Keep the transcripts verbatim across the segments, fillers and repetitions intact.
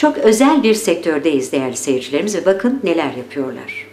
Çok özel bir sektördeyiz değerli seyircilerimiz ve bakın neler yapıyorlar.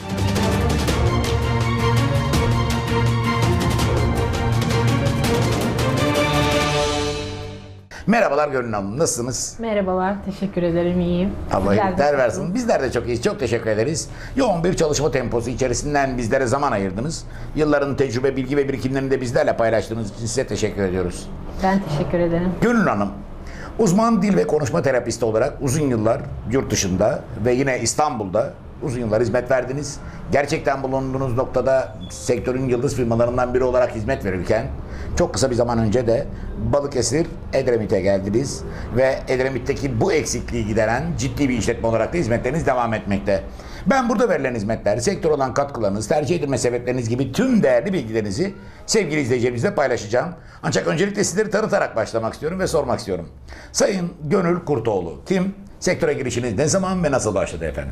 Merhabalar Gönül Hanım, nasılsınız? Merhabalar, teşekkür ederim, iyiyim. Allah Sizler de iyilikler versin. nasılsınız? Bizler de çok iyiyiz, çok teşekkür ederiz. Yoğun bir çalışma temposu içerisinden bizlere zaman ayırdınız. Yılların tecrübe, bilgi ve birikimlerini de bizlerle paylaştığınız için size teşekkür ediyoruz. Ben teşekkür ederim. Gönül Hanım, uzman dil ve konuşma terapisti olarak uzun yıllar yurt dışında ve yine İstanbul'da uzun yıllar hizmet verdiniz. Gerçekten bulunduğunuz noktada sektörün yıldız firmalarından biri olarak hizmet verirken çok kısa bir zaman önce de Balıkesir Edremit'e geldiniz ve Edremit'teki bu eksikliği gideren ciddi bir işletme olarak da hizmetleriniz devam etmekte. Ben burada verilen hizmetler, sektör olan katkılarınız, tercih edilme sebepleriniz gibi tüm değerli bilgilerinizi sevgili izleyicilerimizle paylaşacağım. Ancak öncelikle sizleri tanıtarak başlamak istiyorum ve sormak istiyorum. Sayın Gönül Kurtoğlu, kim? Sektöre girişiniz ne zaman ve nasıl başladı efendim?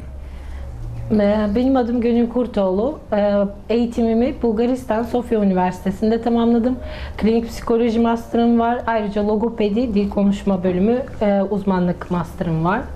Benim adım Gönül Kurtoğlu. Eğitimimi Bulgaristan Sofya Üniversitesi'nde tamamladım. Klinik psikoloji master'ım var. Ayrıca logopedi, dil konuşma bölümü uzmanlık master'ım var.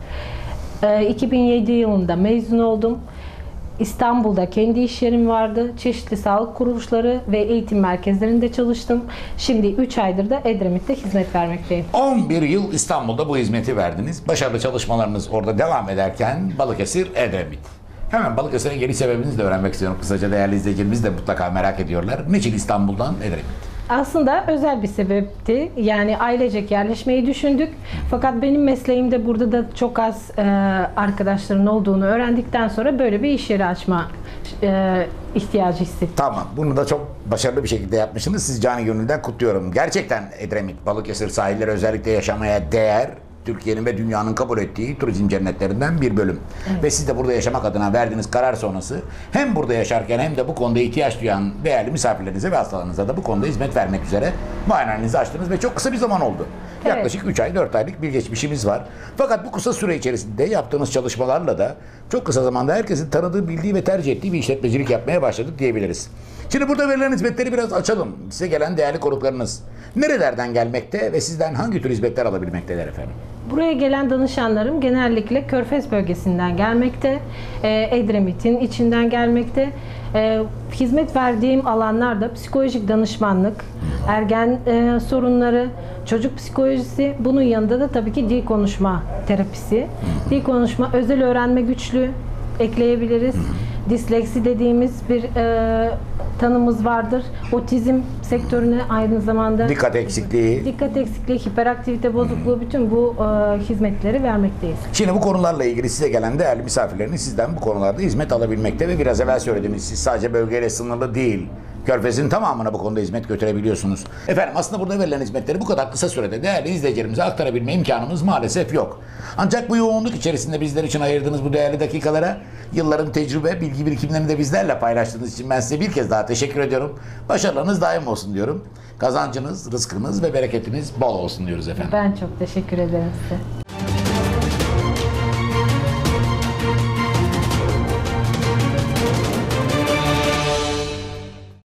iki bin yedi yılında mezun oldum. İstanbul'da kendi iş yerim vardı. Çeşitli sağlık kuruluşları ve eğitim merkezlerinde çalıştım. Şimdi üç aydır da Edremit'te hizmet vermekteyim. on bir yıl İstanbul'da bu hizmeti verdiniz. Başarılı çalışmalarınız orada devam ederken Balıkesir Edremit. Hemen Balıkesir'e geliş sebebinizi de öğrenmek istiyorum. Kısaca değerli izleyicilerimiz de mutlaka merak ediyorlar. Niçin İstanbul'dan Edremit? Aslında özel bir sebepti. Yani ailecek yerleşmeyi düşündük. Fakat benim mesleğimde burada da çok az e, arkadaşların olduğunu öğrendikten sonra böyle bir iş yeri açma e, ihtiyacı hissettim. Tamam. Bunu da çok başarılı bir şekilde yapmışsınız. Sizi canı gönülden kutluyorum. Gerçekten Edremit, Balıkesir sahilleri özellikle yaşamaya değer, Türkiye'nin ve dünyanın kabul ettiği turizm cennetlerinden bir bölüm. Evet. Ve siz de burada yaşamak adına verdiğiniz karar sonrası hem burada yaşarken hem de bu konuda ihtiyaç duyan değerli misafirlerinize ve hastalarınıza da bu konuda hizmet vermek üzere muayenehanenizi açtınız ve çok kısa bir zaman oldu. Evet. Yaklaşık üç ay, dört aylık bir geçmişimiz var. Fakat bu kısa süre içerisinde yaptığınız çalışmalarla da çok kısa zamanda herkesin tanıdığı, bildiği ve tercih ettiği bir işletmecilik yapmaya başladık diyebiliriz. Şimdi burada verilen hizmetleri biraz açalım. Size gelen değerli konuklarınız nerelerden gelmekte ve sizden hangi tür hizmetler alabilmekteler efendim? Buraya gelen danışanlarım genellikle Körfez bölgesinden gelmekte, Edremit'in içinden gelmekte. Hizmet verdiğim alanlarda psikolojik danışmanlık, ergen sorunları, çocuk psikolojisi, bunun yanında da tabii ki dil konuşma terapisi. Dil konuşma, özel öğrenme güçlüğü ekleyebiliriz. Disleksi dediğimiz bir e, tanımız vardır. Otizm sektörüne aynı zamanda Dikkat eksikliği. dikkat eksikliği, hiperaktivite bozukluğu, bütün bu e, hizmetleri vermekteyiz. Şimdi bu konularla ilgili size gelen değerli misafirleriniz sizden bu konularda hizmet alabilmekte ve biraz evvel söylediğiniz, siz sadece bölgeyle sınırlı değil, Körfez'in tamamına bu konuda hizmet götürebiliyorsunuz. Efendim aslında burada verilen hizmetleri bu kadar kısa sürede değerli izleyicilerimize aktarabilme imkanımız maalesef yok. Ancak bu yoğunluk içerisinde bizler için ayırdığınız bu değerli dakikalara, yılların tecrübe, bilgi birikimlerini de bizlerle paylaştığınız için ben size bir kez daha teşekkür ediyorum. Başarılarınız daim olsun diyorum. Kazancınız, rızkınız ve bereketiniz bol olsun diyoruz efendim. Ben çok teşekkür ederim size.